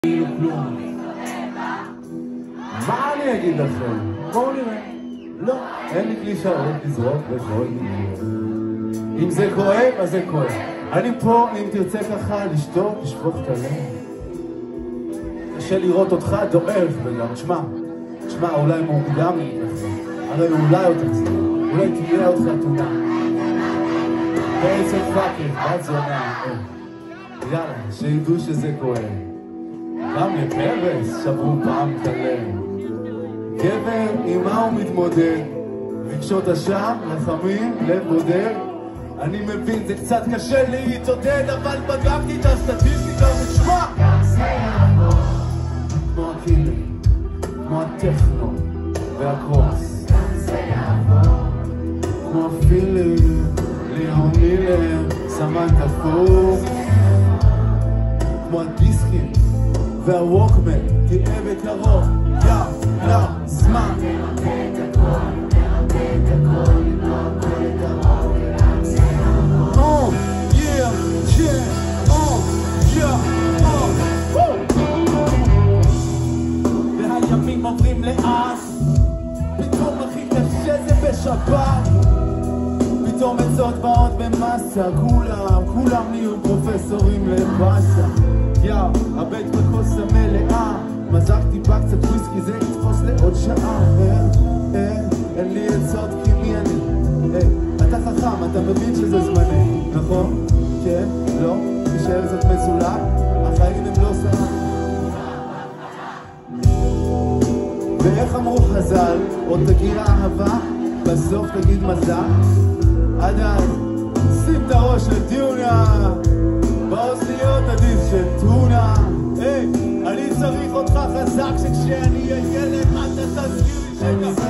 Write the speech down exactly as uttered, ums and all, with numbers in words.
מה אני אגיד לכם? בואו נראה. לא, אין לי קלישאות לזרוק בכל מקרה. אם זה כואב, אז זה כואב. אני פה, אם תרצה ככה, לשתות, לשפוך את הלב. קשה לראות אותך דואב וגם, שמע, שמע, אולי מוקדם להתנחם. הרי אולי עוד תחזיר, אולי תהיה עוד חתונה. בעצם פאקר, בת זונה. יאללה, שידעו שזה כואב. גם לפרס שברו פעם את הלב. גבר, עם מה הוא מתמודד? רגשות אשם, רחמים, לב בודד. אני מבין, זה קצת קשה להתעודד, אבל בדקתי את הסטטיסטיקה ושמע! כמו הקילר, כמו הטכנו והקרוס, כמו הפילר, ליאון מילר, סמנטה פור, כמו הדיסקים והווקמן, תראה בקרוב, יא, יא, זמן. נרפא את הכל, נרפא את הכל, נרפא הכל את הרוב, וגם זה יעבור. Oh, yeah, yeah, oh, yeah, oh, והימים עוברים לאט, פתאום הכי קשה זה בשבת, פתאום עצות באות במסה, כולם, כולם נהיו פרופסורים לבאסה. יא, הבית בכוס המלאה, מזגתי בה קצת וויסקי, זה יתפוס לעוד שעה. אין לי עצות כי מי אני? אתה חכם, אתה מבין שזה זמני, נכון? כן? לא? תישאר זאת מזולה? החיים הם לא שרה. ואיך אמרו חז"ל, עוד תגיד אהבה, בסוף תגיד מזל. עד אז, שים את הראש לטיונה, באוזניות עדיף של טונה. היי, אני צריך אותך חזק שכשאני אהיה ילד אתה תזכיר לי שגם